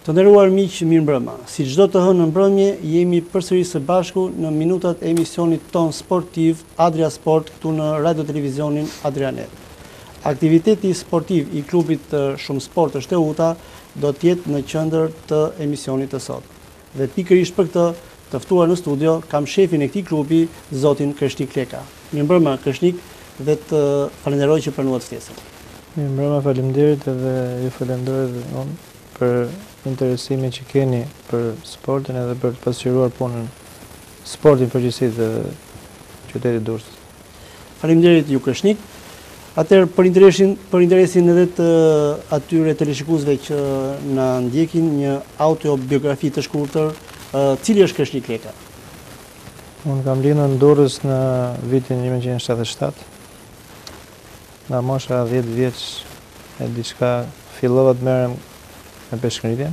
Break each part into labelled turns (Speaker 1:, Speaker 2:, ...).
Speaker 1: Të nderuar miq, mirëmbrëma. Si çdo të hënë në mbrëmje, jemi përsëri së bashku në minutat e emisionit ton sportiv Adria Sport këtu në Radio Televizionin Adrianet. Aktiviteti sportiv i klubit Shumë Sport të Shteuta do të jetë në qendër të emisionit të sot. Dhe pikërisht për këtë, të ftuar në studio kam shefin e këtij klubi, zotin Kreshnik Leka. Mirëmbrëma Kreshnik, dhe të falenderoj që pranuat ftesën.
Speaker 2: Mirëmbrëma, faleminderit edhe ju falenderoj për interesimin që keni për sportin edhe për të pasqyruar punën sportin përgjithësi të qytetit Durrësit.
Speaker 1: Faleminderit ju Kreshnik. Atëherë për interesin edhe të atyre teleshikuesve që na ndjekin, një autobiografi të shkurtër, cili është Kreshnik Leka?
Speaker 2: Unë kam lindur në Durrës në vitin 1977. Nga mosha 10 vjeç e diçka fillova të merrem me peshkëngritjen.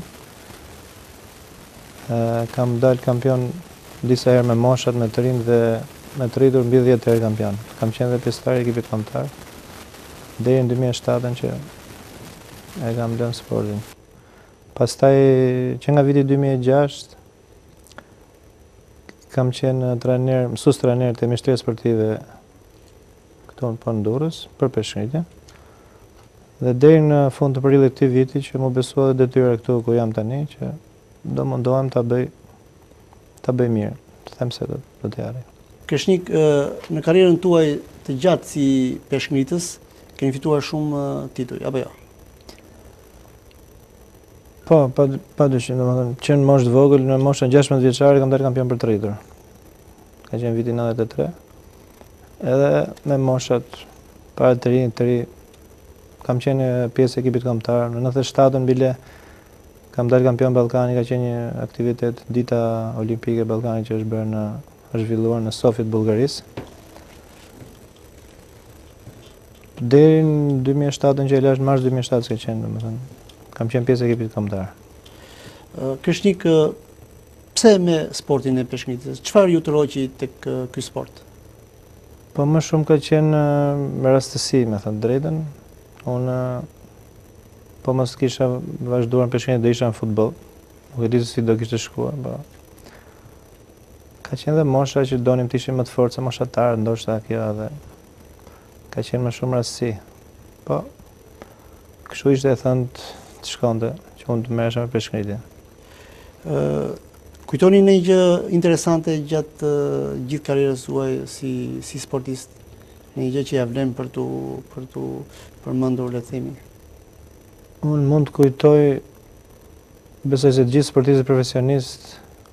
Speaker 2: Kam dalë kampion disa herë me moshat, me të rinj dhe me të rritur mbi 10 herë kampion. Kam qenë dhe pjesëtar i ekipit kombëtar deri në 2007 që e kam lënë sportin. Pastaj që nga viti 2006 kam qenë mësues trajner të mjeshtrisë sportive këtu në Durrës për peshkëngritje. Dhe deri në fund të prillit këtij viti që më besua dhe detyra këtu ku jam tani që do mundohem ta bëj mirë, të them se do të jarri.
Speaker 1: Kreshnik, në karrierën tuaj të gjatë si peshkëngritës keni fituar shumë tituj, apo jo?
Speaker 2: Po, padyshim, domethënë që në moshë të vogël, në moshën 16 vjeçare kam dalë kampion për të rritur. Ka qenë viti 93. Edhe me moshat para të ri kam qenë pjesë e ekipit kombëtar. Në 97-ën bile kam dalë kampion ballkani, ka qenë një aktivitet dita olimpike e Ballkanit që është zhvilluar në Sofi të Bullgarisë. Deri në 2007-ën që e lash mars 2007 s'ka qenë, domethënë kam qenë pjesë e ekipit kombëtar.
Speaker 1: Kreshnik, pse me sportin e peshkëngritjes? Çfarë ju tërhoqi tek ky sport?
Speaker 2: Po më shumë ka qenë me rastësi, me thënë drejtën. Unë po mos kisha vazhduar në peshkëngritje, do isha në futboll. Nuk e di se si do kishte shkuar, po. Ka qenë dhe mosha që donim të ishim më të fortë se moshatarët, ndoshta kjo edhe ka qenë më shumë rastësi. Po, kështu ishte e thënë të shkonte që unë të merresha me peshkëngritjen.
Speaker 1: Kujtoni një gjë interesante gjatë gjithë karrierës suaj si sportist, një gjë që ja vlen për tu përmendur, le të themi.
Speaker 2: Unë mund të kujtoj, besoj se gjithë sportistët profesionistë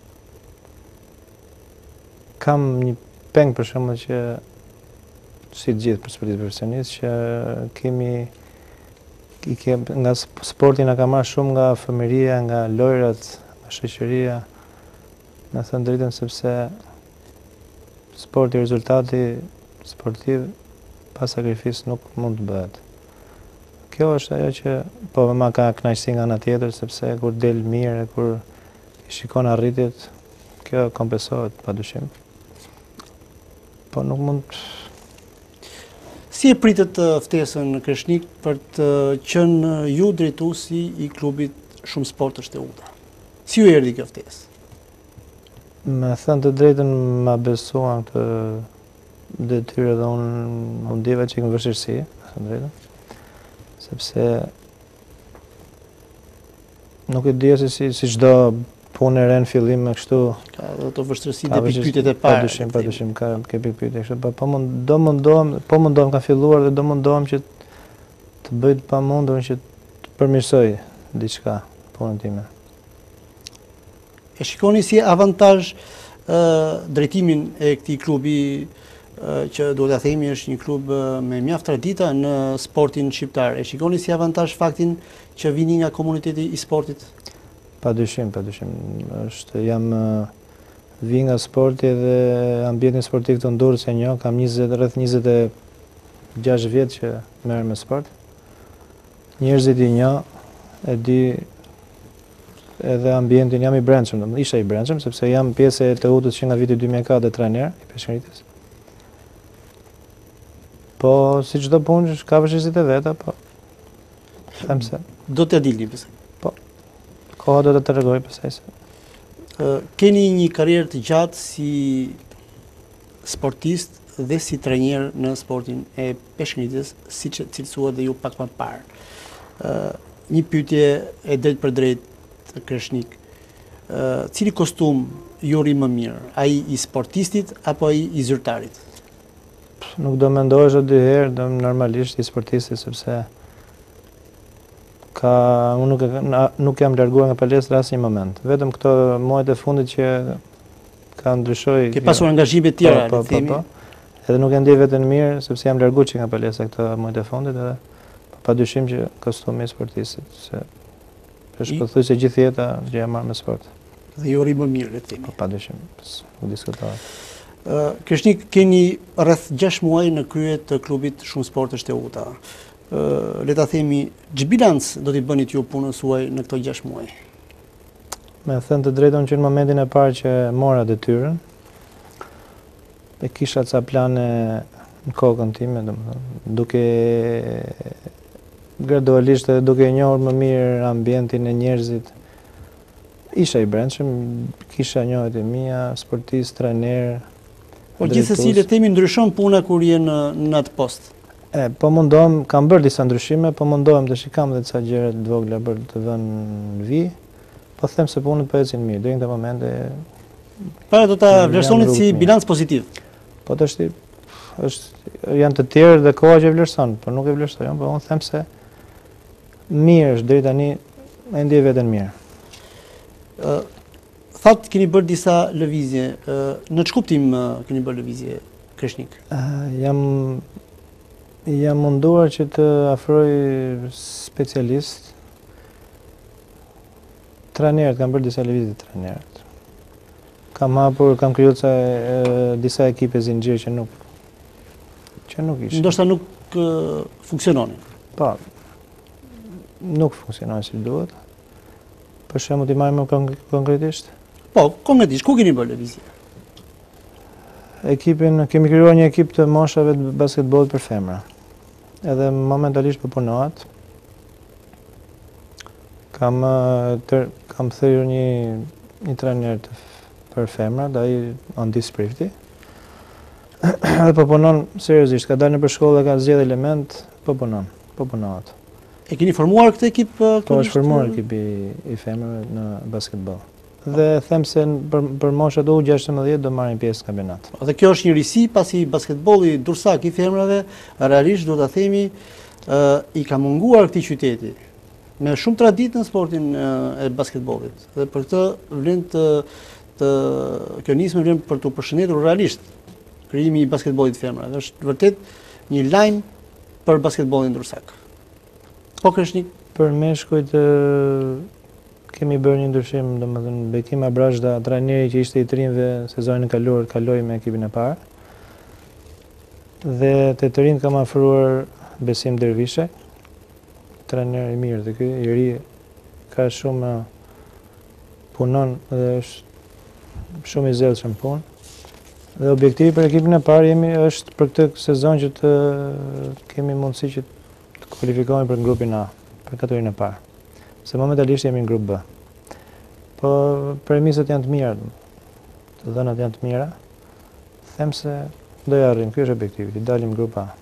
Speaker 2: kam një peng për shembull që si të gjithë sportistët profesionistë që nga sporti na ka marrë shumë nga fëmijëria, nga lojrat, nga shoqëria. Në thënë drejtën sepse sporti, rezultati sportiv pa sakrificë nuk mund të bëhet. Kjo është ajo që po më ka kënaqësi nga ana tjetër, sepse kur del mirë, kur i shikon arritjet, kjo kompensohet padyshim. Po nuk mund.
Speaker 1: Si e pritet ftesën Kreshnik për të qenë ju drejtuesi i klubit Shumë Sport të Shteuta? Si ju erdhi kjo ftesë?
Speaker 2: Me thënë të drejtën ma besuan këtë detyrë dhe unë ndjeva që në vështirësi, me thënë drejtën, sepse nuk e dija se si çdo punë e re në fillim me kështu.
Speaker 1: Ka ato vështirësi dhe pikpyetjet e para.
Speaker 2: Padyshim ka pikpyetje kështu, po mundohem ka filluar dhe do mundohem që të bëj të pamundur që të përmirësoj diçka punën time.
Speaker 1: E shikoni si avantazh drejtimin e këtij klubi që duhet ta themi është një klub me mjaft tradita në sportin shqiptar. E shikoni si avantazh faktin që vini nga komuniteti i sportit?
Speaker 2: Padyshim. Jam vi nga sporti dhe ambientin sportiv të Durrës e njoh, kam rreth 26 vjet që merrem me sport. Njerëzit i njoh, e di edhe ambientin, jam i brendshëm, isha i brendshëm sepse jam pjesë e TU-s që nga viti 2004 dhe trajner i peshkëngritjes. Po si çdo punë ka vështirësitë e veta, po them se
Speaker 1: do t'ja dilni pse.
Speaker 2: Po. Koha do të tregoj pastaj se.
Speaker 1: Keni një karrierë të gjatë si sportist dhe si trajner në sportin e peshqëngritjes, siç e cilësuat dhe ju pak më parë. Një pyetje e drejt për drejt, Kreshnik. Cili kostum ju ri më mirë, ai i sportistit apo ai i zyrtarit?
Speaker 2: Nuk do mendohesh dy herë, do normalisht i sportistit, sepse unë nuk jam larguar nga palestra asnjë moment. Vetëm këto muajt e fundit që ka ndryshoj.
Speaker 1: Ke pasur angazhime të tjera, le të themi.
Speaker 2: Edhe nuk e ndjej veten mirë sepse jam larguar që nga palestra këto muajt e fundit, edhe padyshim që kostumi i sportistit, se thuajse gjithë jeta që jam marrë me sport.
Speaker 1: Dhe ju ri më mirë, le të themi.
Speaker 2: Padyshim, u diskutohet.
Speaker 1: Kreshnik, keni rreth 6 muaj në krye të klubit Shumë Sport të Shteuta. Le ta themi, ç'bilanc do t'i bënit ju punës suaj në këto 6 muaj?
Speaker 2: Me thënë të drejtën që në momentin e parë që mora detyrën, e kisha ca plane në kokën time, duke gradualisht edhe duke njohur më mirë ambientin e njerëzit. Isha i brendshëm, kisha njohjet e mia, sportist, trajner.
Speaker 1: Por gjithsesi le të themi ndryshon puna kur je në atë post.
Speaker 2: Po mundohem, kam bërë disa ndryshime, po mundohem të shikam dhe ca gjëra të vogla për të vënë në vijë. Po them se punët po ecin mirë, deri në këtë moment.
Speaker 1: Para do ta vlerësonit si bilanc pozitiv.
Speaker 2: Po tash janë të tjerë dhe koha që vlerëson, por nuk e vlerësoj, po unë them se mirë është deri tani, e ndjej veten mirë.
Speaker 1: Thatë keni bërë disa lëvizje. Në ç'kuptim keni bërë lëvizje, Kreshnik?
Speaker 2: Jam munduar që të afroj specialist. Trajnerët, kam bërë disa lëvizje të trajnerët. Kam krijuar disa ekipe zinxhir që nuk ishin.
Speaker 1: Ndoshta nuk funksiononin.
Speaker 2: Po. Nuk funksiononin si duhet. Për shembull, ti marrim konkretisht?
Speaker 1: Po, konkretisht, ku keni bërë lëvizje?
Speaker 2: Kemi krijuar një ekip të moshave të basketbollit për femra. Edhe momentalisht po punohet. Kam thyrë një trajner për femra, ai Andi Sprifti. Edhe po punon seriozisht, ka dalë nëpër shkollë, ka zgjedhë element, po punohet.
Speaker 1: E keni formuar këtë ekip?
Speaker 2: Po, është formuar ekipi i femrave në basketboll. Dhe them se për moshat U16 do marrin pjesë në kampionat.
Speaker 1: Dhe kjo është një risi, pasi basketbolli dursak i femrave realisht do ta themi i ka munguar këtij qyteti me shumë traditë në sportin e basketbollit. Dhe për këtë vlen kjo nismë vlen për të përshëndetur realisht krijimi i basketbollit femrave. Është vërtet një lajm për basketbollin dursak. Po, Kreshnik?
Speaker 2: Për meshkujt kemi bërë një ndryshim, domethënë Bekim Abrazda, trajneri që ishte i trinjve sezonin e kaluar, kaloi me ekipin e parë. Dhe te të rinjt kam afruar Besim Dervishe, trajner i mirë dhe ky i ri ka shumë punon dhe është shumë i zellshëm punë. Dhe objektivi për ekipin e parë është për këtë sezon që të kemi mundësi që të kualifikohemi për grupin A, për kategorinë e parë. Se momentalisht jemi në grup B. Po premisat janë të mira, të dhënat janë të mira. Them se do ja arrijmë, ky është objektivi, të dalim në grup A.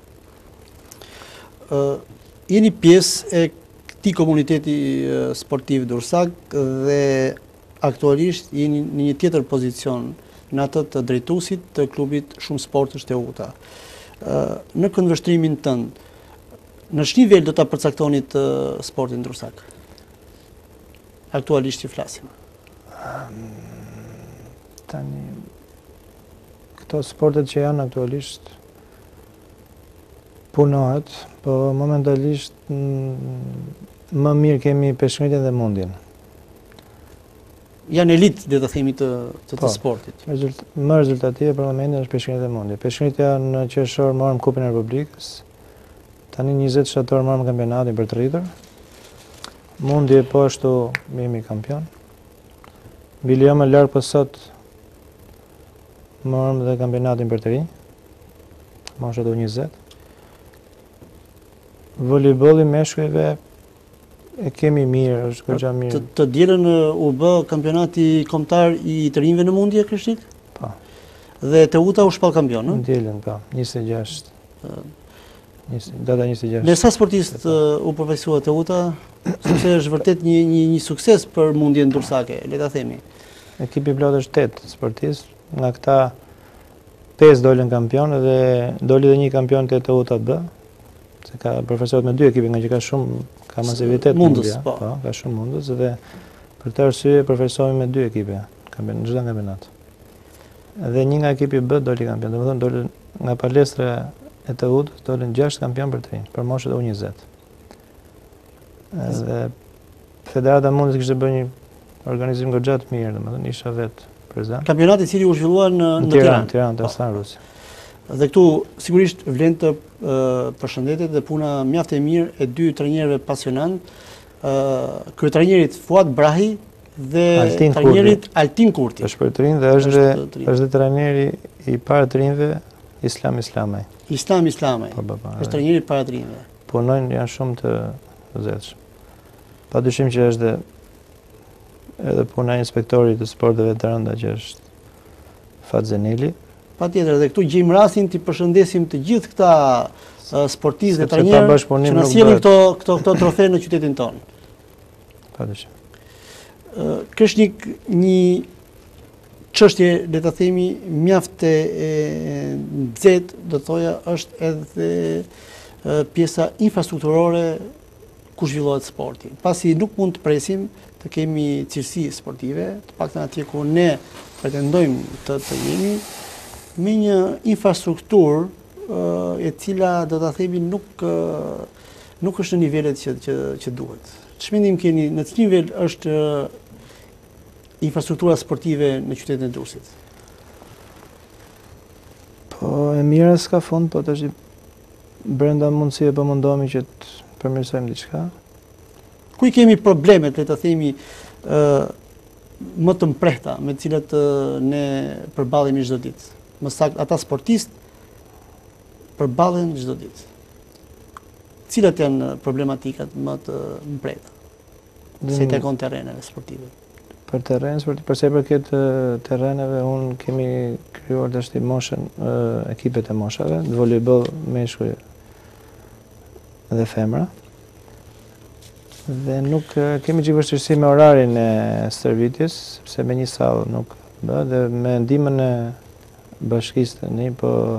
Speaker 1: Jeni pjesë e këtij komuniteti sportiv dursak dhe aktualisht jeni në një tjetër pozicion në atë të drejtuesit të klubit Shumë Sport të Shteuta. Në këndvështrimin tënd, në ç'nivel do ta përcaktonit sportin dursak? Aktualisht që flasim.
Speaker 2: Tani këto sportet që janë aktualisht punohet, po momentalisht më mirë kemi peshqëngritjen dhe mundjen.
Speaker 1: Janë elitë, dhe të themi, të sportit.
Speaker 2: Më rezultative për momentin është peshqëngritja dhe mundja. Peshqëngritja në qershor morëm Kupën e Republikës. Tani 20 shtator marrëm kampionatin për të rritur. Mundje po ashtu jemi kampion. Bili më larg po sot morëm dhe kampionatin për të rinj. Moshat U20. Volejbolli meshkujve E kemi mirë, është goxha mirë.
Speaker 1: Të dielën u bë kampionati kombëtar i të rinjve në mundje Krishnik?
Speaker 2: Po.
Speaker 1: Dhe Teuta u shpall kampion, ëh?
Speaker 2: Dielën, po, 26. Data 26.
Speaker 1: Me sa sportistë u përfaqësua Teuta, sepse është vërtet një sukses për mundjen dursake, le ta themi.
Speaker 2: Ekipi plot është 8 sportistë, nga këta 5 dolën kampion dhe doli edhe një kampion te Teuta B. Se ka përfaqësohet me 2 ekipe, nga që ka shumë masivitet
Speaker 1: mundës, po,
Speaker 2: ka shumë mundës dhe për këtë arsye përfaqësohemi me 2 ekipe në çdo kampionat. Dhe një nga ekipi B doli kampion, domethënë doli nga palestra e Teutës dolën 6 kampion për të rinj, për moshët e U20. Dhe Federata Mundës kishte bërë një organizim goxha të mirë, domethënë isha vetë prezant.
Speaker 1: Kampionati i cili u zhvillua në
Speaker 2: Tiranë, te Stan Rusi.
Speaker 1: Dhe këtu sigurisht vlen të përshëndetet dhe puna mjaft e mirë e 2 trajnerëve pasionant, kryetrajnerit Fuad Brahi dhe trajnerit Altin Kurti.
Speaker 2: Është për të rinj dhe është trajneri i parë të rinjve Islam Islamaj.
Speaker 1: Islam Islamaj. Është trajneri i parë të rinjve.
Speaker 2: Punojnë janë shumë të vëzetshëm. Padyshim që është edhe puna e inspektorit të sporteve të rënda që është Fat Zeneli.
Speaker 1: Patjetër, dhe këtu gjejmë rastin të përshëndesim të gjithë këta sportistë dhe trajnerë që na sjellin këto trofe në qytetin tonë.
Speaker 2: Padyshim.
Speaker 1: Krishnik, një çështje, le ta themi, mjaft e nxehtë, do thoja, është edhe pjesa infrastrukturore ku zhvillohet sporti. Pasi nuk mund të presim të kemi cilësi sportive, të paktën atje ku ne pretendojmë të jemi, me një infrastrukturë e cila, do ta themi, nuk është në nivelet që duhet. Ç'mendim keni, në ç'nivel nivel është infrastruktura sportive në qytetin e Durrësit?
Speaker 2: Po e mira s'ka fund, po tash brenda mundësive po mundohemi që të përmirësojmë diçka.
Speaker 1: Ku i kemi problemet, le ta themi, më të mprehta me të cilat ne përballemi çdo ditë? Më saktë, ata sportistë përballen çdo ditë. Cilat janë problematikat më të mprehta? Se i takon terreneve sportive.
Speaker 2: Për terren sportiv, përse i përket terreneve, unë kemi krijuar tash moshën ekipet e moshave, në volejboll meshkuj dhe femra. Dhe nuk kemi gjithë vështirësi me orarin e stërvitjes, sepse me një sallë nuk bë, dhe me ndihmën e bashkisë të një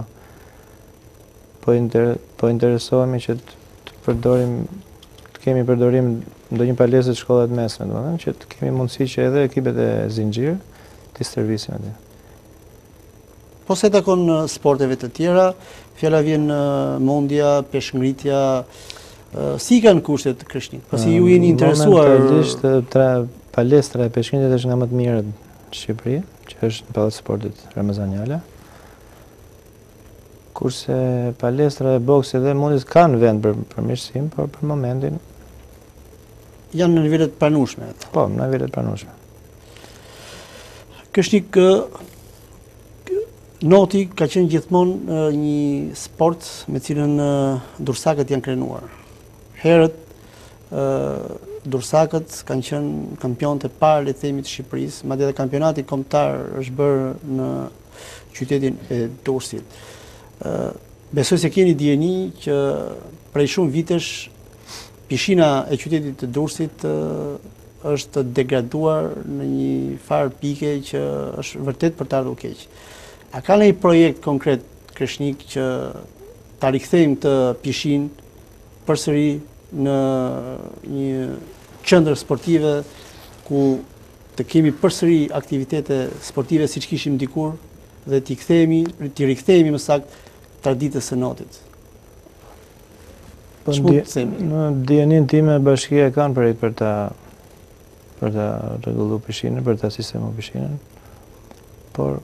Speaker 2: po interesohemi që të përdorim, të kemi përdorim ndonjë palestre të shkollat mesme, domethënë që të kemi mundësi që edhe ekipet e zinxhir të stërvisin aty.
Speaker 1: Po se takon sporteve të tjera, fjala vjen mendja, peshngritja, si kanë kushtet të Krishnik? Pasi ju jeni interesuar.
Speaker 2: Momentalisht palestra e peshngritjes është nga më të mirët në Shqipëri, që është në Pallat Sportit Ramazani Ala. Kurse palestra e boksit dhe mundis kanë vend për përmirësim, por për momentin
Speaker 1: janë në nivelet pranueshme.
Speaker 2: Po, në nivelet pranueshme.
Speaker 1: Krishnik, noti ka qenë gjithmonë një sport me cilën dursakët janë krenuar. Herët dursakët kanë qenë kampionët e parë, le të themi, të Shqipërisë, madje edhe kampionati kombëtar është bërë në qytetin e Durrësit. Besoj se keni dijeni që prej shumë vitesh pishina e qytetit të Durrësit është degraduar në një farë pike që është vërtet për të ardhur keq. A ka një projekt konkret Krishnik që ta rikthejmë të pishinë përsëri në një qendër sportive ku të kemi përsëri aktivitete sportive siç kishim dikur dhe t'i rikthehemi më saktë traditës së notit?
Speaker 2: Në dijenin time bashkia kanë projekt për ta rregulluar pishinën, për ta sistemuar pishinën. Por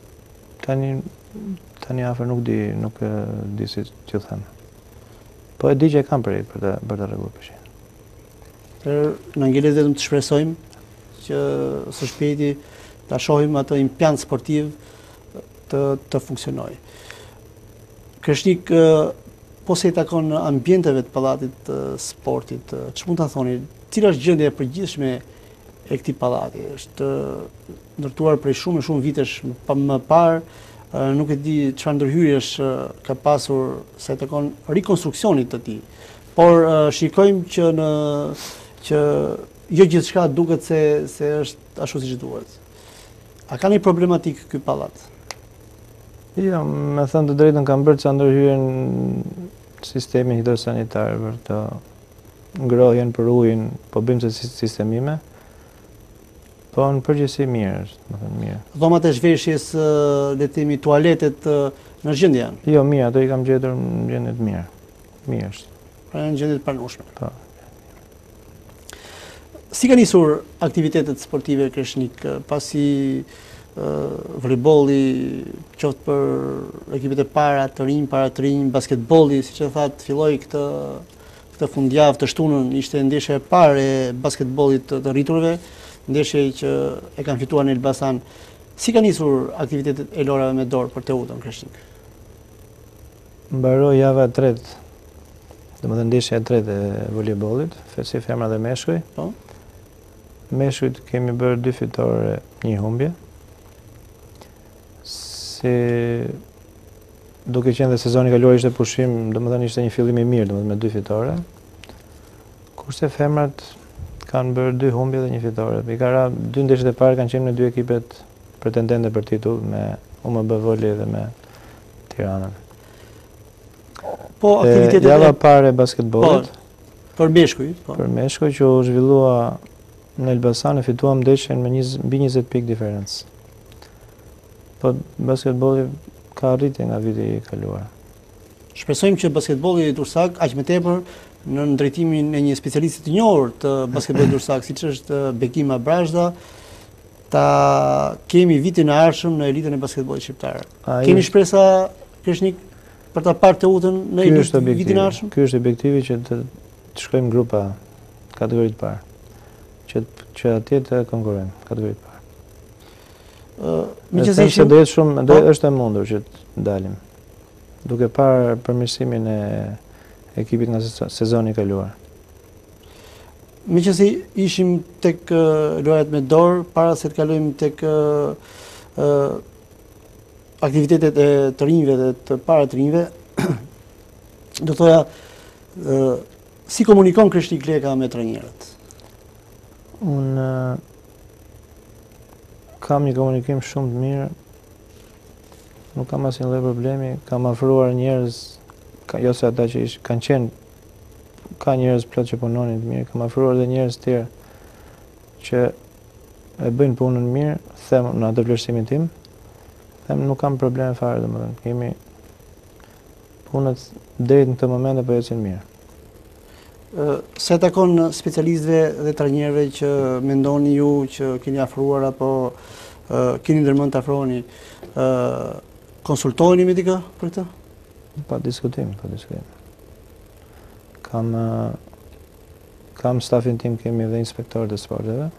Speaker 2: tani afër nuk di si t'ju them. Po e di që kanë projekt për ta rregulluar pishinën.
Speaker 1: Në ngelet vetëm të shpresojmë që së shpejti ta shohim atë impiant sportiv të funksionojë. Krishnik, po se i takon ambienteve të pallatit të sportit, ç'mund ta thoni, cila është gjendja e përgjithshme e këtij pallati? Është ndërtuar prej shumë vitesh më parë, nuk e di çfarë ndërhyrjesh ka pasur sa i takon rikonstruksionit të tij. Por shikojmë që jo gjithçka duket se është ashtu siç duhet. A ka një problematik ky pallat?
Speaker 2: Jo, me thënë të drejtën kam bërë që ndërhyrjen sistemin hidrosanitar për të ngrohjen për ujin, po bëjmë se sistemime. Po në përgjithësi mirë është, më thënë mirë.
Speaker 1: Dhomat e zhveshjes, le të themi tualetet në gjendje janë?
Speaker 2: Jo, mirë, ato i kam gjetur në gjendje të mirë. Mirë është.
Speaker 1: Pra në gjendje të pranueshme.
Speaker 2: Po.
Speaker 1: Si ka nisur aktivitetet sportive Kreshnik pasi voleybolli, qoftë për ekipet e para të rinj, basketbolli, siç e thatë, filloi këtë fundjavë të shtunën, ishte ndeshja e parë e basketbollit të rriturve, ndeshje që e kanë fituar në Elbasan. Si ka nisur aktivitetet e lorave me dorë për Teutën Kreshnik?
Speaker 2: Mbaroi java e tretë, domethënë ndeshja e tretë e voleybollit, si femra dhe meshkuj.
Speaker 1: Po.
Speaker 2: Meshkujt kemi bërë 2 fitore, 1 humbje. Si duke qenë dhe sezoni kaluar ishte pushim, domethënë ishte një fillim i mirë, domethënë me 2 fitore. Kurse femrat kanë bërë 2 humbje dhe 1 fitore. Pikara 2 ndeshjet e parë kanë qenë në 2 ekipet pretendente për titull, me UMB Volley dhe me Tiranën.
Speaker 1: Po aktivitetet
Speaker 2: java parë e basketbollit.
Speaker 1: Për meshkuj, po.
Speaker 2: Për meshkuj që u zhvillua në Elbasan, e fituam ndeshjen me mbi 20 pikë diferencë. Po basketbolli ka arritje nga viti i kaluar.
Speaker 1: Shpresojmë që basketbolli dursak aq më tepër në drejtimin e një specialisti të njohur të basketbollit dursak, siç është Bekim Abrazda, ta kemi vitin e ardhshëm në elitën e basketbollit shqiptar. Keni shpresa Kreshnik për ta parë Teutën në vitin e ardhshëm?
Speaker 2: Ky është objektivi që të shkojmë grupa kategori të parë. Që atje të konkurrojmë kategori të parë. Se do jetë shumë, është e mundur që të dalim. Duke parë përmirësimin e ekipit nga sezoni i kaluar.
Speaker 1: Meqense ishim tek lojrat me dorë, para se të kalojmë tek aktivitetet e të rinjve dhe të para të rinjve, do thoja, si komunikon Kreshnik Leka me trajnerët?
Speaker 2: Unë kam një komunikim shumë të mirë, nuk kam asnjë lloj problemi, kam afruar njerëz, jo se ata që kanë qenë, ka njerëz plot që punonin të mirë, kam afruar dhe njerëz tjerë që e bëjnë punën mirë, them në atë vlerësimin tim, them nuk kam probleme fare, domethënë kemi punët deri në këtë moment apo ecin mirë.
Speaker 1: Se takon specialistëve dhe trajnerëve që mendoni ju që keni afruar apo keni ndërmend të afroheni, konsultoheni me dikë për këtë?
Speaker 2: Pa diskutim. Kam stafin tim, kemi dhe inspektorët e sporteve.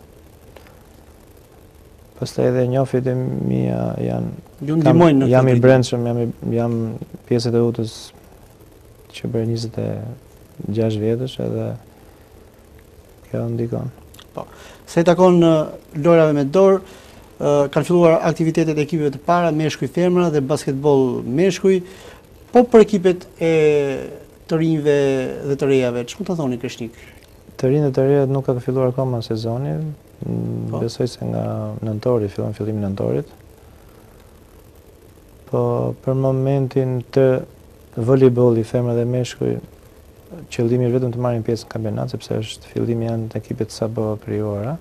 Speaker 2: Pastaj edhe njofit e mia janë, jam i brendshëm, jam pjesë e UTës që bërë 26 vjetësh, edhe kjo ndikon.
Speaker 1: Po. Se takon lojrave me dorë, kanë filluar aktivitetet e ekipeve të para, meshkuj femra dhe basketboll meshkuj, po për ekipet e të rinjve dhe të rejave, ç'mund ta thoni Kreshnik?
Speaker 2: Të rinjtë dhe të rejat nuk ka filluar akoma sezoni, besoj se nga nëntori, fillimin nëntorit. Po për momentin të voleybolli femra dhe meshkuj, qëllimi është vetëm të marrin pjesë në kampionat, sepse është fillimi janë të ekipet sapo krijuara.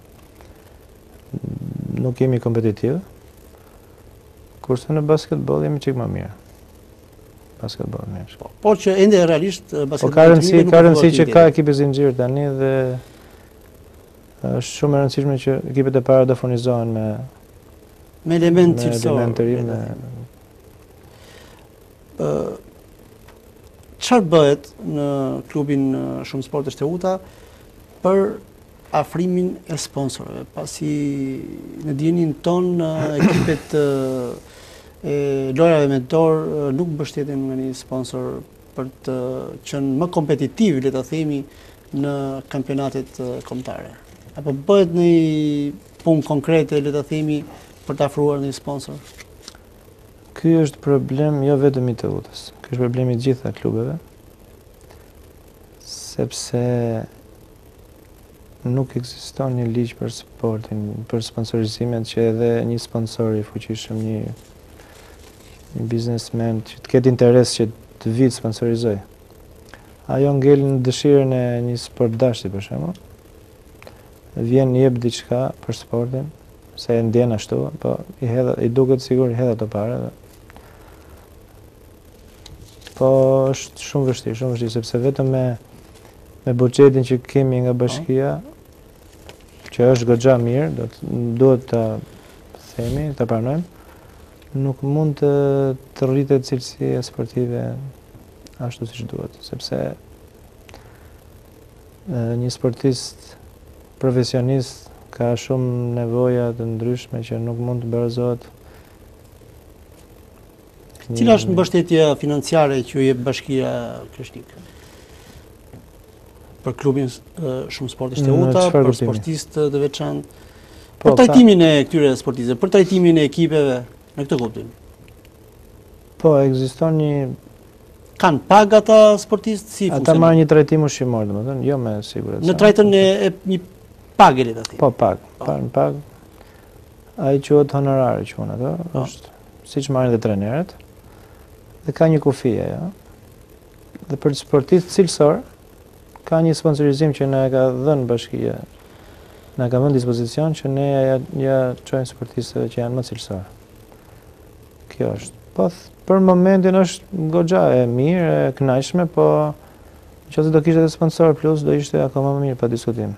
Speaker 2: Nuk jemi kompetitiv. Kurse në basketboll jemi çik më mirë. Basketboll mirë.
Speaker 1: Po që ende realisht basketbolli
Speaker 2: ka rëndësi që ka ekipe zinxhir tani dhe është shumë e rëndësishme që ekipet e para të furnizohen
Speaker 1: me element cilësor. Çfarë bëhet në klubin Shumë Sportesh Teuta për afrimin e sponsorëve, pasi në dijenin ton ekipet e lojrave me dorë nuk mbështeten nga një sponsor për të qenë më kompetitiv, le ta themi, në kampionatet kombëtare? Apo bëhet një punë konkrete, le ta themi, për të afruar një sponsor?
Speaker 2: Ky është problem jo vetëm i Teutës. Ky është problemi i gjitha klubeve, sepse nuk ekziston një ligj për sportin, për sponsorizimet që edhe një sponsor i fuqishëm, një biznesmen që të ketë interes që të vitë sponsorizoj. Ajo ngel në dëshirën e një sportdashti për shembull. Vjen jep diçka për sportin, se e ndjen ashtu, po i duket sigur i hedh ato parë. Po është shumë vështirë, sepse vetëm me buxhetin që kemi nga bashkia, që është goxha mirë, duhet ta themi, ta pranojmë, nuk mund të rritet cilësia sportive ashtu siç duhet, sepse një sportist profesionist ka shumë nevoja të ndryshme që nuk mund të barazohet.
Speaker 1: Cila është mbështetja financiare që ju jep Bashkia Kreshnik? Për klubin Shumë Sporti Teuta, për sportistë të veçantë, për trajtimin e këtyre sportistëve, për trajtimin e ekipeve në këtë kuptim?
Speaker 2: Po, ekziston një...
Speaker 1: Kanë pag ata sportistë? Si funksionon?
Speaker 2: Ata marrin një trajtim ushqimor, domethënë, jo me siguri.
Speaker 1: Në trajtën e një pagë, le ta themi.
Speaker 2: Po, pag. Ai quhet honorare quhen ato, është siç marrin dhe trenerët. Dhe ka një kufi ajo. Dhe për sportistë cilësor ka një sponsorizim që na ka dhënë Bashkia. Na ka vënë dispozicion që ne ja çojmë sportistëve që janë më cilësor. Kjo është. Po për momentin është goxha e mirë, e kënaqshme, po nëse do kishte sponsor plus do ishte akoma më mirë pa diskutim.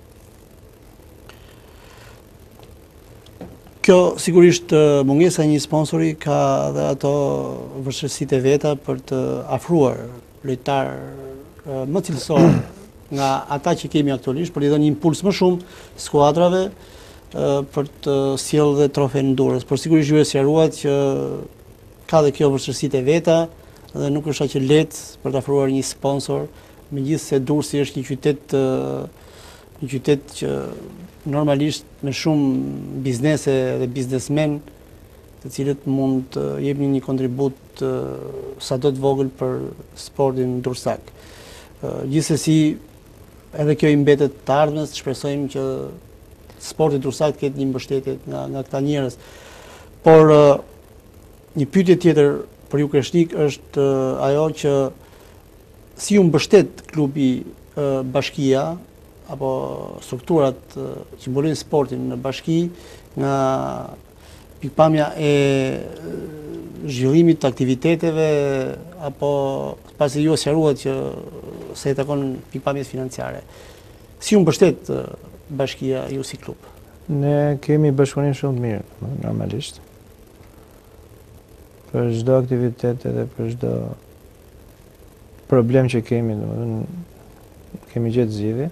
Speaker 1: Kjo sigurisht mungesa e një sponsori ka dhe ato vështirësitë e veta për të afruar lojtar më cilësor nga ata që kemi aktualisht, për t'i dhënë një impuls më shumë skuadrave për të sjellë dhe trofen në durrës. Por sigurisht ju e sqaruat që ka dhe kjo vështirësitë e veta dhe nuk është aq e lehtë për të afruar një sponsor, megjithëse Durrësi është një qytet që normalisht me shumë biznese dhe biznesmen të cilët mund të jepnin një kontribut sado të vogël për sportin durrësak. Gjithsesi, edhe kjo i mbetet të ardhmes, shpresojmë që sporti durrësak të ketë një mbështetje nga këta njerëz. Por një pyetje tjetër për ju Kreshnik është ajo që si u mbështet klubi Bashkia apo strukturat që mbulojnë sportin në bashki nga pikpamja e zhvillimit të aktiviteteve apo pasi ju e sqaruat që se i takon pikpamjes financiare. Si u mbështet Bashkia ju si klub?
Speaker 2: Ne kemi bashkëpunim shumë të mirë, normalisht. Për çdo aktivitet edhe për çdo problem që kemi, domethënë kemi gjetë zgjidhje.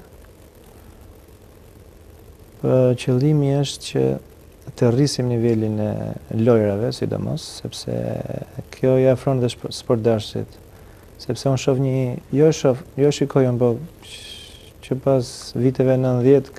Speaker 2: Qëllimi është që të rrisim nivelin e lojrave, sidomos, sepse kjo i afron dhe sportdashtit. Sepse unë shoh jo shikoj unë, po që pas viteve 90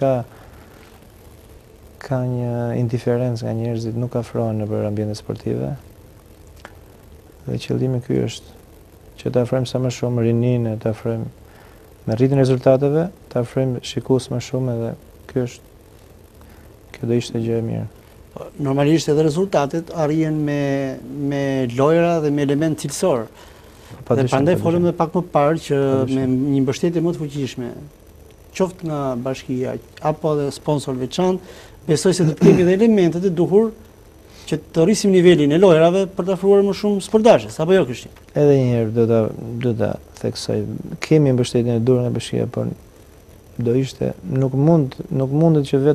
Speaker 2: ka një indiferencë nga njerëzit, nuk afrohen nëpër ambiente sportive. Dhe qëllimi ky është që të afrojmë sa më shumë rininë, të afrojmë me rritjen e rezultateve, të afrojmë shikues më shumë edhe kjo do ishte gjë e mirë.
Speaker 1: Normalisht edhe rezultatet arrihen me lojra dhe me element cilësor. Dhe prandaj folëm edhe pak më parë që me një mbështetje më të fuqishme, qoftë nga bashkia apo edhe sponsor veçantë, besoj se do të kemi edhe elementet e duhur që të rrisim nivelin e lojrave për të afruar më shumë sportdashës, apo jo Krishtin?
Speaker 2: Edhe një herë do ta theksoj. Kemi mbështetjen e durë nga bashkia, por do ishte nuk mundet që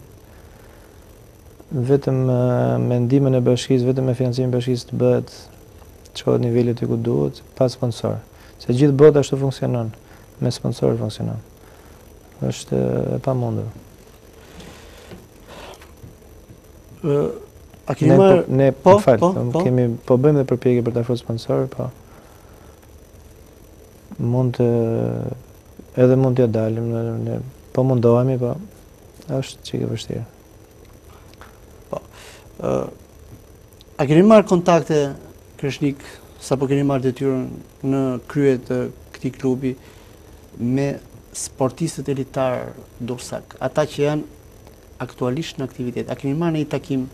Speaker 2: vetëm me ndihmën e bashkisë, vetëm me financimin e bashkisë të bëhet çohet niveli aty ku duhet pa sponsor. Se gjithë bota ashtu funksionon, me sponsor funksionon. Është e pamundur.
Speaker 1: A kemi marrë
Speaker 2: ne po bëjmë dhe përpjekje për të afruar sponsor, po mund të edhe mund t'ja dalim, po mundohemi, po është çike vështirë.
Speaker 1: Po. A keni marrë kontakte Kreshnik, sapo keni marrë detyrën në krye të këtij klubi me sportistët elitar dursak, ata që janë aktualisht në aktivitet? A keni marrë në një takim?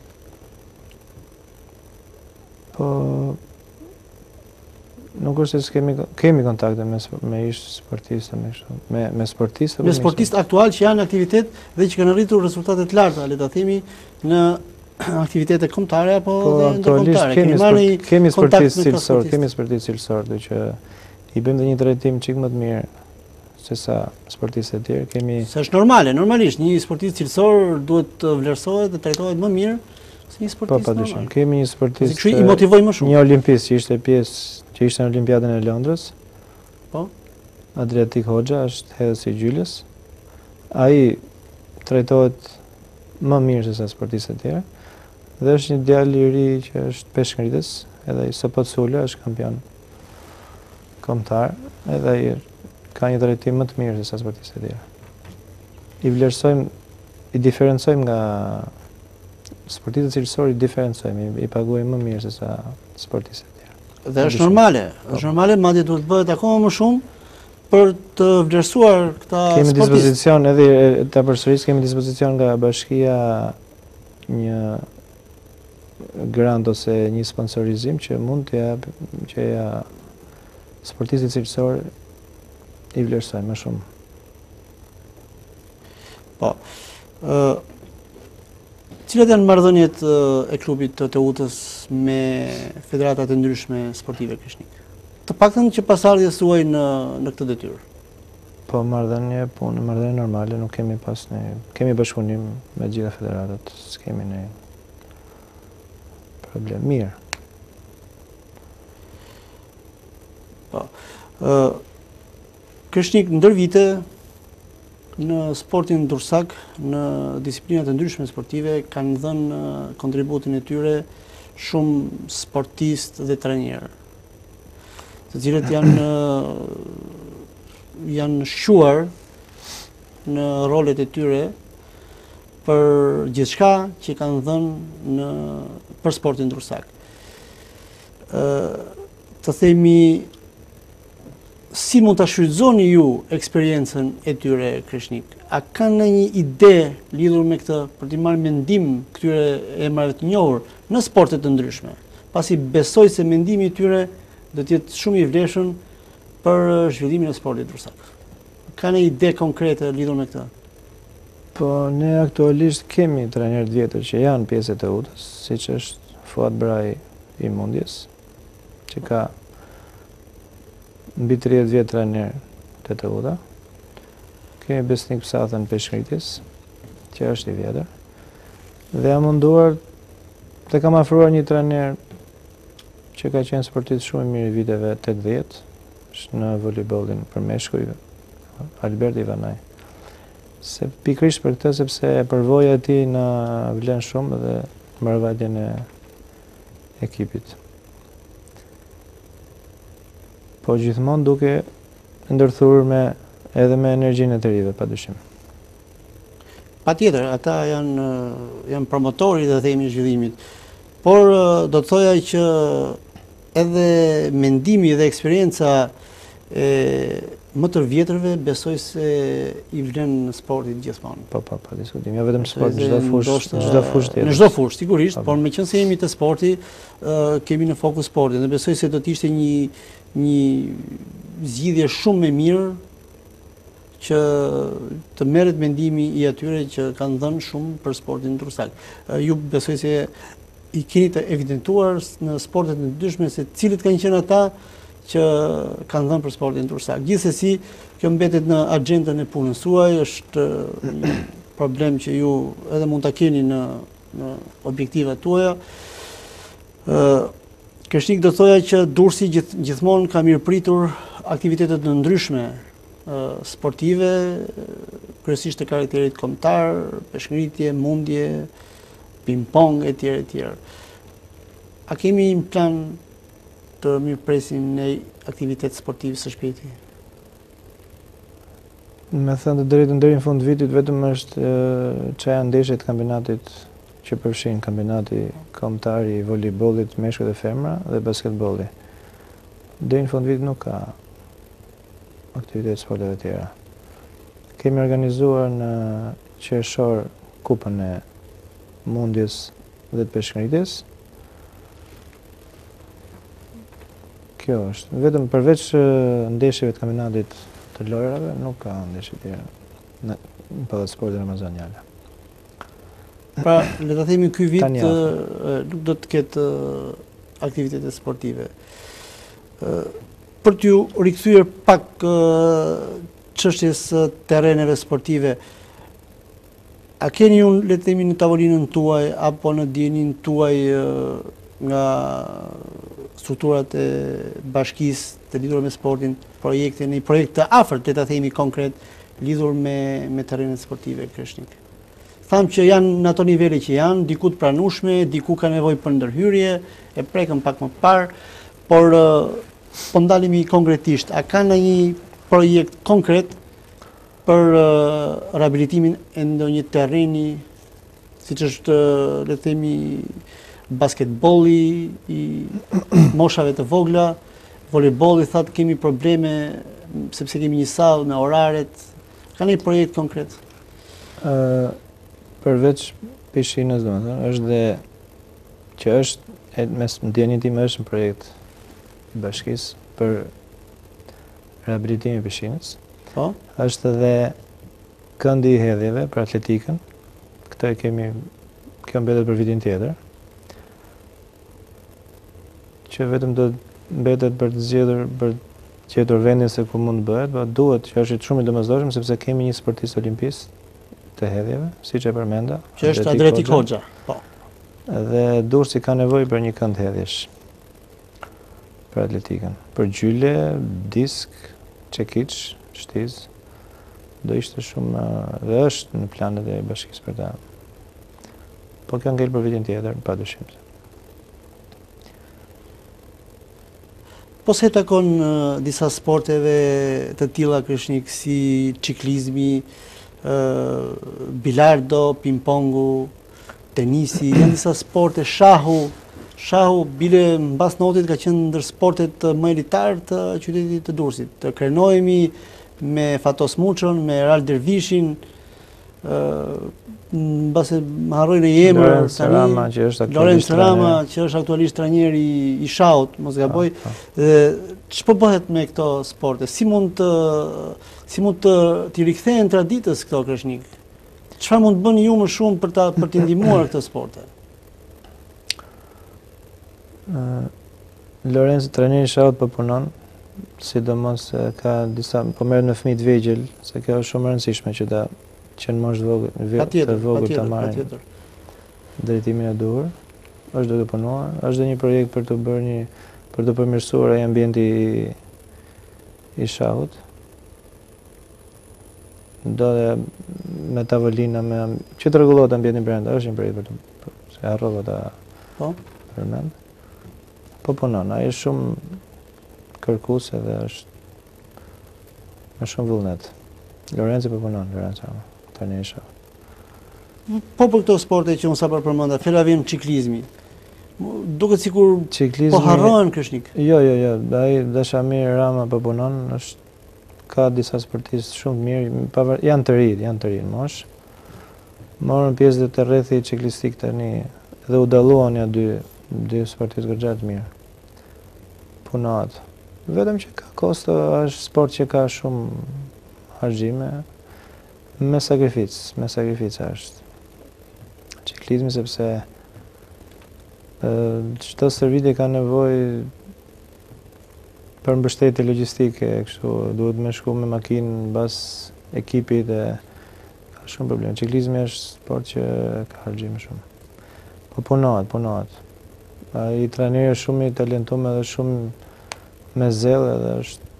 Speaker 2: Po nuk është se kemi kontakte me ish sportistë, me sportistë.
Speaker 1: Me sportistë aktual që janë në aktivitet dhe që kanë arritur rezultate të larta, le ta themi, në aktivitete kombëtare apo ndërkombëtare.
Speaker 2: Kemi sportistë cilësor, do që i bëjmë dhe një trajtim çik më të mirë se sa sportistë e tjerë.
Speaker 1: Se është normalisht një sportist cilësor duhet të vlerësohet dhe trajtohet më mirë se një sportist normal.
Speaker 2: Po, kemi një sportist,
Speaker 1: kështu i motivoj më shumë.
Speaker 2: Një olimpist që ishte në Olimpiadën e Londrës.
Speaker 1: Po.
Speaker 2: Adriatik Hoxha është hedhës i gjyllës. Ai trajtohet më mirë se sa sportistët e tjerë. Dhe është një djalë i ri që është peshkngritës, edhe i Sopotsulla është kampion kombëtar, edhe ai ka një trajtim më të mirë se sa sportistët e tjerë. I vlerësojmë, i diferencojmë nga sportistët cilësor, i diferencojmë, i paguajmë më mirë se sa sportistët e tjerë.
Speaker 1: Dhe është normale, madje duhet bëhet akoma më shumë për të vlerësuar këta sportistë.
Speaker 2: Kemi dispozicion, edhe ta përsëris, kemi dispozicion nga bashkia një grant ose një sponsorizim që mund të japë, që ja sportistit cilësor i vlerësojmë më shumë.
Speaker 1: Po. Cilat janë marrëdhëniet e klubit të Teutës me federatat e ndryshme sportive Kreshnik? Të paktën që pasardhjes suaj në këtë detyrë.
Speaker 2: Po, marrëdhënie normale, nuk kemi kemi bashkëpunim me gjitha federatat, s'kemi ne problem. Mirë.
Speaker 1: Po. Kreshnik ndër vite në sportin dursak, në disiplinat e ndryshme sportive, kanë dhënë kontributin e tyre shumë sportistë dhe trajnerë, të cilët janë shquar në rolet e tyre për gjithçka që kanë dhënë për sportin dursak. Të themi, si mund të shfrytëzoni ju eksperiencën e tyre Kreshnik? A kanë një ide lidhur me këtë për t'i marrë mendim këtyre emrave të njohur në sportet të ndryshme? Pasi besoj se mendimi i tyre do të jetë shumë i vlefshëm për zhvillimin e sportit dursak. Ka një ide konkrete lidhur me këtë?
Speaker 2: Po, ne aktualisht kemi trajnerë të vjetër që janë pjesë e Teutës, siç është Fuad Braj i Mundjes, që ka mbi 30 vjet trajner të Teuta. Kemi Besnik Psathën peshkngritjes, që është i vjetër. Dhe jam munduar të kam afruar një trajner që ka qenë sportist shumë i mirë i viteve 80, është në volejbollin për meshkuj, Albert Ivanaj. Se pikërisht për këtë, sepse përvoja e tij na vlen shumë dhe mbërvajtjen e ekipit. Po gjithmonë duke ndërthurur edhe me energjinë e të rive, padyshim.
Speaker 1: Patjetër, ata janë promotori dhe themi zhvillimit. Por do të thoja që edhe mendimi dhe eksperienca më të vjetërve besoj se i vlen në sportit gjithmonë.
Speaker 2: Po, pa diskutim. Jo vetëm sport, në çdo fushë tjetër.
Speaker 1: Në çdo fushë, sigurisht, por meqense jemi te sporti, kemi në fokus sportin. Dhe besoj se do të ishte një zgjidhje shumë e mirë që të merret mendimi i atyre që kanë dhënë shumë për sportin dursak. Ju besoj se i keni të evidentuar në sportet e ndryshme se cilët kanë qenë ata që kanë dhënë për sportin dursak. Gjithsesi, kjo mbetet në agjendën e punës suaj, është një problem që ju edhe mund ta keni në objektivat tuaja. Kreshnik do thoja që Durrësi gjithmonë ka mirëpritur aktivitetet të ndryshme sportive, kryesisht të karakterit kombëtar, peshkngritje, mundje, ping-pong etj. A kemi një plan të mirëpresim në aktivitet sportiv së shpejti?
Speaker 2: Me thënë të drejtën deri në fund vitit vetëm është çaja ndeshje të kampionatit që përfshin kampionati kombëtar i voleybollit meshkuj dhe femra dhe basketbolli. Deri në fund vitit nuk ka aktivitet sporteve tjera. Kemi organizuar në qershor kupën e mundjes dhe të peshkëngritjes. Kjo është. Vetëm përveç ndeshjeve të kampionatit të lojrave, nuk ka ndeshje tjera në pallat sportit ramazaniale.
Speaker 1: Pra, le ta themi ky vit nuk do të ketë aktivitete sportive. Për t'ju rikthyer pak çështjes terreneve sportive, a keni unë, le të themi, në tavolinën tuaj apo në dijenin tuaj nga strukturat e bashkisë të lidhur me sportin, një projekt të afërt, le ta themi konkret, lidhur me terrenet sportive Kreshnik? Tham që janë në ato nivele që janë, diku të pranueshme, diku ka nevojë për ndërhyrje, e prekëm pak më parë, por po ndalemi konkretisht, a ka ndonjë projekt konkret për rehabilitimin e ndonjë terreni, siç është, le të themi, basketbolli i moshave të vogla, voleybolli, thatë kemi probleme sepse kemi një sallë me oraret. Ka një projekt konkret?
Speaker 2: Përveç pishinës, domethënë, është dhe që është mes ndjenjën time është një projekt i bashkisë për rehabilitimin e pishinës.
Speaker 1: Po?
Speaker 2: Është edhe këndi i hedhjeve për atletikën. Këtë kjo mbetet për vitin tjetër. Që vetëm do mbetet për të gjetur vendin se ku mund të bëhet, po duhet që është shumë i domosdoshëm sepse kemi një sportist olimpist të hedhjeve, siç e përmenda.
Speaker 1: Që është Adretik Hoxha. Po.
Speaker 2: Dhe Durrësi ka nevojë për një kënd hedhjesh për atletikën. Për gjyle, disk, çekiç, shtiz, do ishte shumë dhe është në planet e bashkisë për ta. Po kjo ngel për vitin tjetër, padyshim.
Speaker 1: Po se takon disa sporteve të tilla Kreshnik si ciklizmi, bilardo, ping-pongu, tenisi, janë disa sporte, shahu bile mbas notit ka qenë ndër sportet më elitar të qytetit të Durrësit. Të krenohemi me Fatos Muçon, me Ral Dervishin, mbase më harroj në emër tani, Lorenzo Rama, që është aktualisht trajneri i shahut, mos gaboj. Ç'po bëhet me këto sporte? Si mund të t'i rikthehen traditës këto Kreshnik? Çfarë mund të bëni ju më shumë për t'i ndihmuar këto sporte?
Speaker 2: Lorenzo, trajneri i shahut, po punon, sidomos ka disa, po merret me fëmijë të vegjël, se kjo është shumë e rëndësishme që ta që në moshë të vogël të marrin drejtimin e duhur. Është duke punuar, është dhe një projekt për të përmirësuar ai ambienti i shahut. Do dhe me tavolina, që të rregullohet ambientin brenda, është një projekt për se harrova ta përmend. Po punon, ai është shumë kërkuese dhe është me shumë vullnet. Lorenzo po punon, Lorenzo.
Speaker 1: Po për këto sporte që unë sa përmenda, flavim ciklizmi, duket sikur po harrohen Kreshnik.
Speaker 2: Jo, ai Dashamir Rama po punon, ka disa sportistë shumë mirë, janë të ri mosh. Morën pjesë të rrethi ciklistik tani dhe u dalluan ja dy sportistë goxha të mirë. Punohet. Vetëm që ka kosto, është sport që ka shumë harxime. Me sakrificë është ciklizmi, sepse çdo stërvitje ka nevojë për mbështetje logjistike, kështu duhet me shku me makinë mbas ekipit dhe ka shumë probleme. Ciklizmi është sport që ka harxime shumë. Po punohet. Ai trajneri është shumë i talentuar dhe shumë me zell dhe është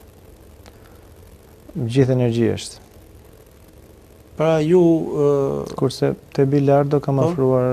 Speaker 2: gjithë energji është.
Speaker 1: Pra ju...
Speaker 2: Kurse te bilardo kam afruar,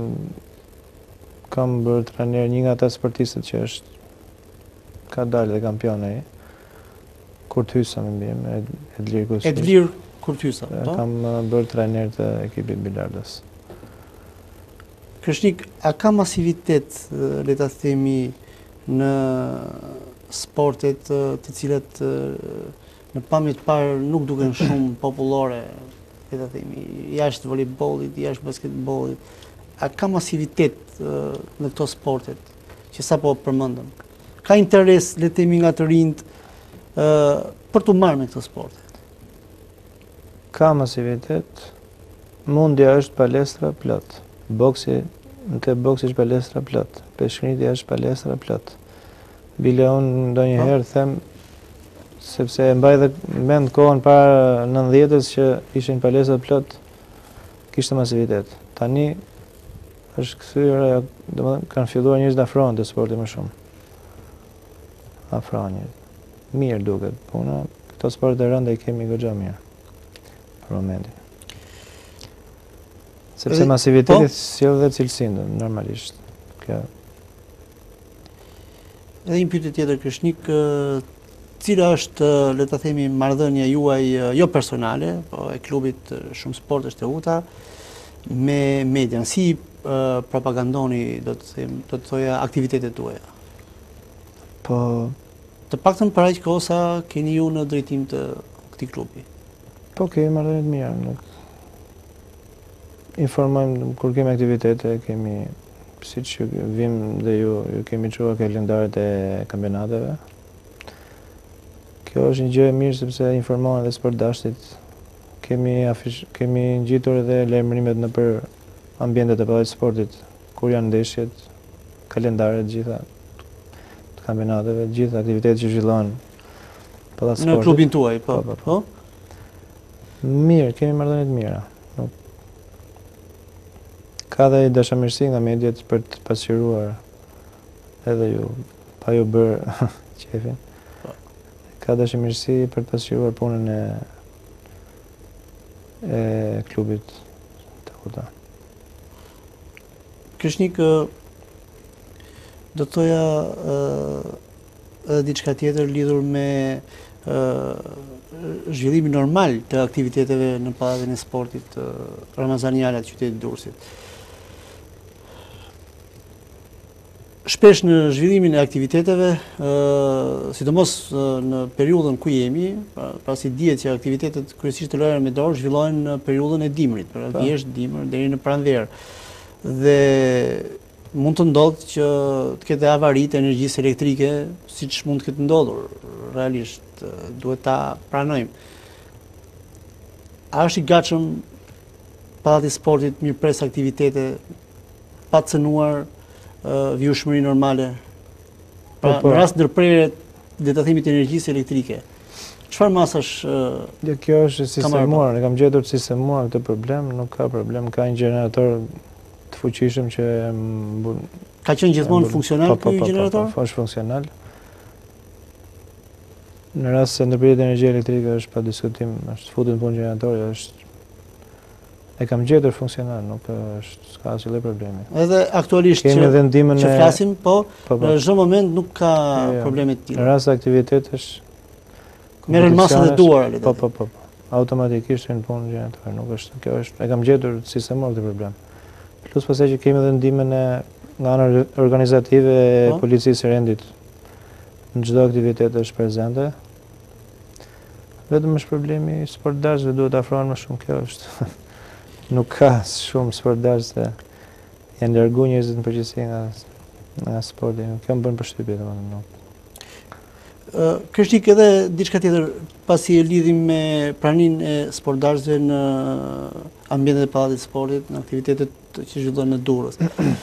Speaker 2: kam bërë trajner një nga ata sportistët që ka dalë dhe kampion ai, Kurthysa më mbiem, Edlir Kurthysa.
Speaker 1: Edlir Kurthysa, po?
Speaker 2: Kam bërë trajner të ekipit bilardës.
Speaker 1: Kreshnik, a ka masivitet, le ta themi, në sportet të cilat në pamje të parë nuk duken shumë popullore, le ta themi, jashtë voleybollit, jashtë basketbollit. A ka masivitet në këto sportet që sapo përmendëm? Ka interes, le të themi, nga të rinjt për të marrë me këto sporte?
Speaker 2: Ka masivitet. Mundja është palestra plot. Boksi, në të boksi është palestra plot. Peshkritja është palestra plot. Bile unë ndonjëherë them, sepse mbaj dhe mend kohën para 90-s që ishin palestra plot, kishte masivitet. Tani është kthyer, domethënë kanë filluar njerëz të afrohen te sporti më shumë. Afrohen njerëz. Mirë duket puna, këto sporte të rënda i kemi goxha mirë. Për momentin. Sepse masiviteti sjell dhe cilësinë normalisht. Kjo.
Speaker 1: Edhe një pyetje tjetër Kreshnik, cila është, le ta themi, marrëdhënia juaj jo personale, po e klubit Shumë Sport është e Uta me median? Si propagandoni, do të thoja, aktivitetet tuaja?
Speaker 2: Po
Speaker 1: të paktën për aq kohë sa keni ju në drejtim të këtij klubi.
Speaker 2: Po kemi marrëdhënie të mira, nuk informojmë kur kemi aktivitete, kemi siç vim dhe ju kemi çuar kalendaret e kampionateve. Kjo është një gjë e mirë sepse informohen edhe sportdashtit. Kemi ngjitur edhe lajmërimet nëpër ambientet e pallatit sportit, kur janë ndeshjet, kalendaret gjitha të kampionateve, gjitha aktivitetet që zhvillohen pallat sportit.
Speaker 1: Në klubin tuaj, po.
Speaker 2: Mirë, kemi marrëdhënie të mira. Ka dhe dashamirësi nga mediat për të pasqyruar edhe ju, pa ju bërë qefin. Ka dashamirësi për të pasqyruar punën e klubit të Uta.
Speaker 1: Kreshnik, do të thoja edhe diçka tjetër lidhur me zhvillimin normal të aktiviteteve në pallatin e sportit ramazaniale të qytetit Durrësit. Shpesh në zhvillimin e aktiviteteve, sidomos në periudhën ku jemi, pasi dihet që aktivitetet kryesisht të lojra me dorë zhvillohen në periudhën e dimrit, pra vjesht dimër deri në pranverë. Dhe mund të ndodhë që të ketë avari të energjisë elektrike, siç mund të ketë ndodhur realisht, duhet ta pranojmë. A është i gatshëm pallati i sportit mirëpres aktivitete pa cënuar vjushmëri normale? Pra, në rast ndërprerje, le ta themi, të energjisë elektrike. Çfarë masash
Speaker 2: kjo është sistemuar, e kam gjetur të sistemuar këtë problem, nuk ka problem, ka një gjenerator të fuqishëm që
Speaker 1: ka qenë gjithmonë funksional ky gjenerator?
Speaker 2: Po, është funksional. Në rast se ndërprerjet e energjisë elektrike është pa diskutim, është futur në punë gjeneratori, është e kam gjetur funksional, nuk është, s'ka asnjë problemi.
Speaker 1: Edhe aktualisht që flasim, po, në çdo moment nuk ka probleme të tilla.
Speaker 2: Në rast aktivitetesh
Speaker 1: merren masat e duara, le të
Speaker 2: thënë. Po. Automatikisht në punë gjenerator, nuk është, kjo është, e kam gjetur të sistemuar këtë problem. Plus pastaj që kemi edhe ndihmën nga ana organizative e policisë së rendit. Në çdo aktivitet është prezente. Vetëm është problemi sportdashëve duhet të afrohen më shumë, kjo është. Nuk ka shumë sportdashë se janë larguar njerëzit në përgjithësi nga sporti. Kjo më bën përshtypje domethënë.
Speaker 1: Kreshnik, edhe diçka tjetër, pasi e lidhim me praninë e sportdashëve në ambientet e pallatit të sportit, në aktivitetet që zhvillohen në Durrës.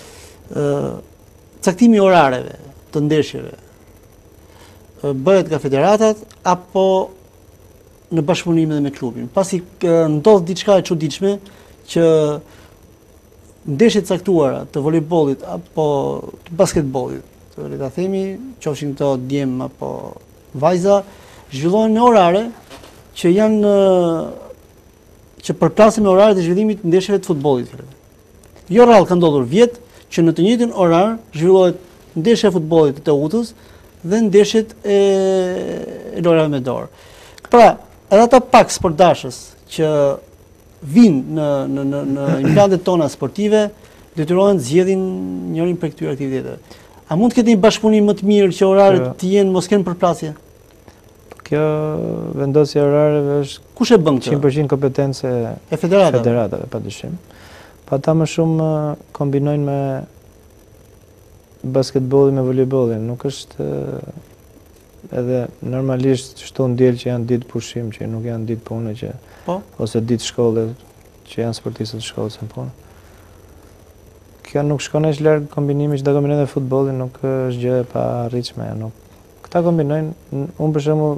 Speaker 1: Caktimi i orareve të ndeshjeve bëhet nga federatat apo në bashkëpunim edhe me klubin? Pasi ndodh diçka e çuditshme që ndeshjet caktuara të voleybollit apo të basketbollit, le ta themi, qofshin këto djem apo vajza, zhvillohen në orare që janë që përplasen me oraret e zhvillimit të ndeshjeve të futbollit. Jo rrallë ka ndodhur vjet që në të njëjtin orar zhvillohet ndeshja e futbollit të Utës dhe ndeshjet e lojrave me dorë. Pra, edhe ata pak sportdashës që vinë në impiantet tona sportive, detyrohen të zgjedhin njërin për këtyre aktiviteteve. A mund të ketë një bashkëpunim më të mirë që orarët të jenë mos kenë përplasje?
Speaker 2: Kjo vendosje e orareve është
Speaker 1: Kush e bën këtë?
Speaker 2: 100% kompetencë
Speaker 1: E federatave.
Speaker 2: Federatave, padyshim. Pa ata më shumë kombinojnë me basketbollin me volejbollin. Nuk është edhe normalisht shto ndjelë që janë ditë pushim, që nuk janë ditë pune që ose ditë shkolle që janë sportistët të shkollës në punë. Kjo nuk shkon aq larg kombinimi që ta kombinojnë me futbollin, nuk është gjë e paarritshme. Këta kombinojnë, unë për shembull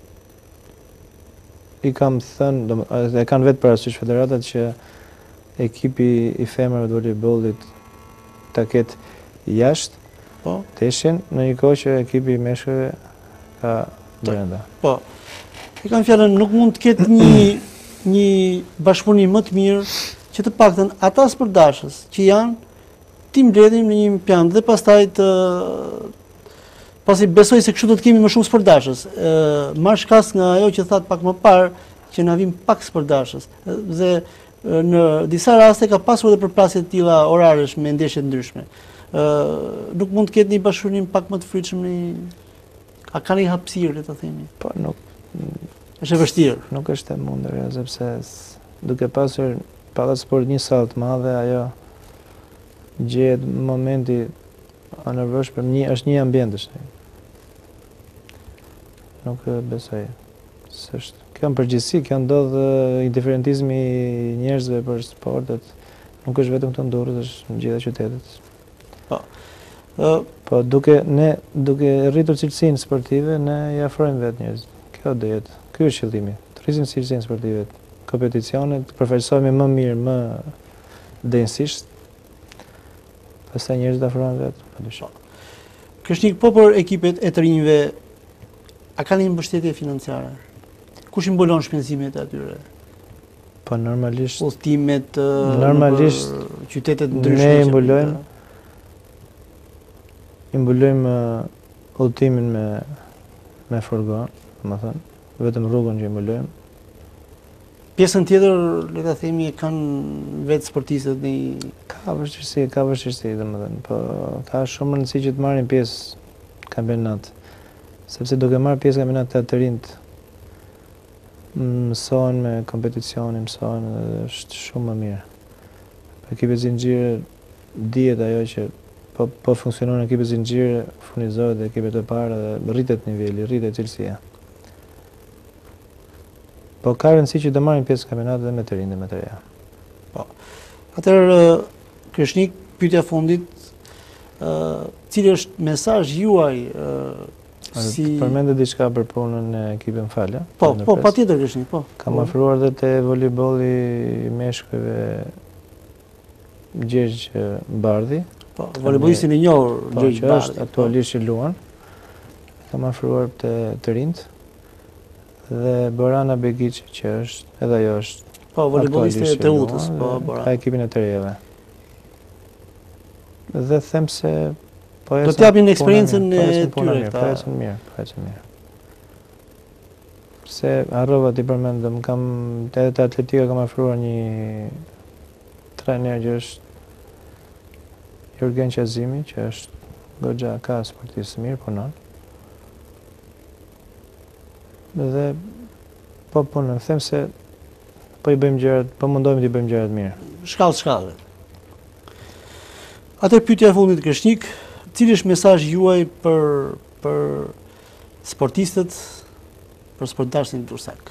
Speaker 2: i kam thënë, e kanë vetë parasysh federatat që ekipi i femrave të volejbollit ta ketë jashtë teshin, në një kohë që ekipi i meshkujve ka brenda.
Speaker 1: Po. E kam fjalën, nuk mund të ketë një bashkëpunim më të mirë që të paktën ata sportdashës që janë ti mbledhim në një impiant dhe pastaj pasi besoj se kështu do të kemi më shumë sportdashës. Marr shkas nga ajo që thatë pak më parë që na vim pak sportdashës. Dhe në disa raste ka pasur edhe përplasje të tilla oraresh me ndeshje të ndryshme. Nuk mund të ketë një bashkëpunim pak më të frytshëm a ka një hapësirë, le ta themi?
Speaker 2: Po nuk
Speaker 1: është e vështirë.
Speaker 2: Nuk është e mundur, sepse duke pasur pallat sport një sallë të madhe, ajo gjehet momenti anërvësh për është një ambient është. Nuk besoj. Kjo në përgjithësi, kjo ndodh indiferentizmi i njerëzve për sportet. Nuk është vetëm këtu në Durrës, është në gjitha qytetet. Po duke rritur cilësinë sportive, ne i afrojmë vetë njerëzit. Kjo do jetë. Ky është qëllimi. Të rrisim cilësinë sportive, kompeticionet, të përfaqësohemi më mirë, më densisht. Pastaj njerëzit afrohen vetë, padyshim.
Speaker 1: Krishnik, po për ekipet e të rinjve, a ka një mbështetje financiare? Kush i mbulon shpenzimet e atyre?
Speaker 2: Po normalisht
Speaker 1: udhëtimet
Speaker 2: normalisht
Speaker 1: qytetet ndryshme.
Speaker 2: Ne i mbulojmë udhëtimin me furgon, domethënë, vetëm rrugën që i mbulojmë.
Speaker 1: Pjesën tjetër, le ta themi, kanë vetë sportistët në
Speaker 2: ka vështirësi, domethënë, po ka shumë rëndësi që të marrin pjesë kampionat, sepse duke marrë pjesë kampionat të rinjt, mësohen me kompeticionin, mësohen dhe është shumë më mirë. Ekipet zinxhire dihet ajo që po funksionon ekipet zinxhire, furnizohet dhe ekipet e para dhe rritet niveli, rritet cilësia. Po ka rëndësi që të marrin pjesë kampionatet dhe me të rinj dhe me të reja.
Speaker 1: Po. Atëherë, Krishnik, pyetja fundit, cili është mesazhi juaj si
Speaker 2: përmendet diçka për punën e ekipit, më fal.
Speaker 1: Po, patjetër Krishnik, po.
Speaker 2: Kam afruar edhe te volejbolli i meshkujve Gjergj Bardhi.
Speaker 1: Po, volejbollistin e njohur Gjergj Bardhi.
Speaker 2: Është aktualisht i luan. Kam afruar te të rinjt. Dhe Borana Begiç që është, edhe ajo është.
Speaker 1: Po, volejbolliste e Teutës, po, Borana.
Speaker 2: Ka ekipin e të rejeve. Dhe them se
Speaker 1: do të japin eksperiencën e tyre
Speaker 2: këta. Mirë. Se harrova ti përmendëm, kam edhe te atletika kam afruar një trajner që është Jurgen Qazimi, që është goxha ka sportist mirë, punon. Dhe po punën, them se po i bëjmë gjërat, po mundohemi të i bëjmë gjërat mirë.
Speaker 1: Shkallë. Atë pyetja e fundit Krishnik, cili është mesazhi juaj për sportistët, për sportdashtin durrësak?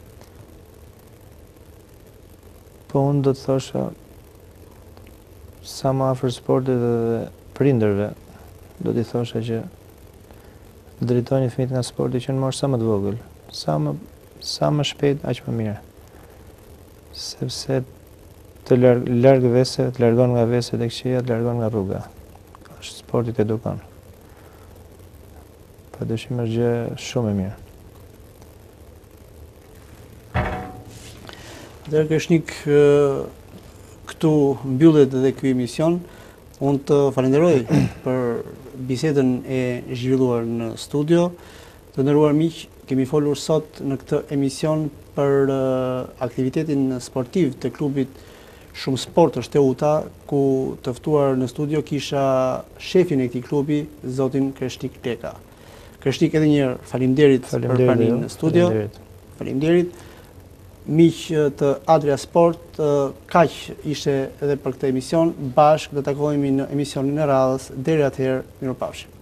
Speaker 2: Po unë do të thosha sa më afër sportit dhe prindërve, do t'i thosha që drejtojnë fëmijët nga sporti që në moshë sa më të vogël, sa më shpejt aq më mirë. Sepse të larg vese, të largon nga vese dhe këqija, të largon nga rruga. Është sporti të edukon. Padyshim është gjë shumë e mirë.
Speaker 1: Atëherë Krishnik, këtu mbyllet edhe ky emision. Unë të falenderoj për bisedën e zhvilluar në studio. Të nderuar miq, kemi folur sot në këtë emision për aktivitetin sportiv të klubit Shumë Sport është Teuta, ku të ftuar në studio kisha shefin e këtij klubi, zotin Kreshtik Leka. Kreshtik, edhe një herë faleminderit për pranimin në studio. Faleminderit. Miq të Adria Sport, kaq ishte edhe për këtë emision. Bashkë do takohemi në emisionin e radhës. Deri atëherë, mirupafshim.